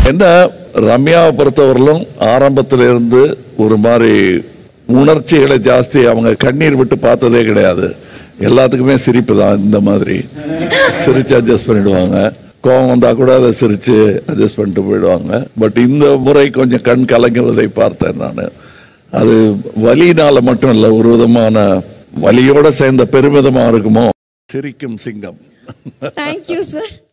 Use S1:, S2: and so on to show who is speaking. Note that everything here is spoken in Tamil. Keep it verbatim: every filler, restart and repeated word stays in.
S1: என்ன ரம்யாவை பொறுத்தவரையிலும் ஆரம்பத்திலிருந்து ஒரு மாதிரி உணர்ச்சிகளை ஜாஸ்தி அவங்க கண்ணீர் விட்டு பார்த்ததே கிடையாது. எல்லாத்துக்குமே சிரிப்பு தான். இந்த மாதிரி சிரிச்சு அட்ஜஸ்ட் பண்ணிடுவாங்க. கோபம் வந்தா கூட அதை சிரிச்சு அட்ஜஸ்ட் பண்ணிட்டு போயிடுவாங்க. பட் இந்த முறை கொஞ்சம் கண் கலங்குவதை பார்த்தேன் நான். அது வலியினால மட்டும் இல்லை, ஒரு விதமான வலியோட சேர்ந்த பெருமிதமா இருக்குமோ. சிரிக்கும் சிங்கம்.
S2: Thank you sir.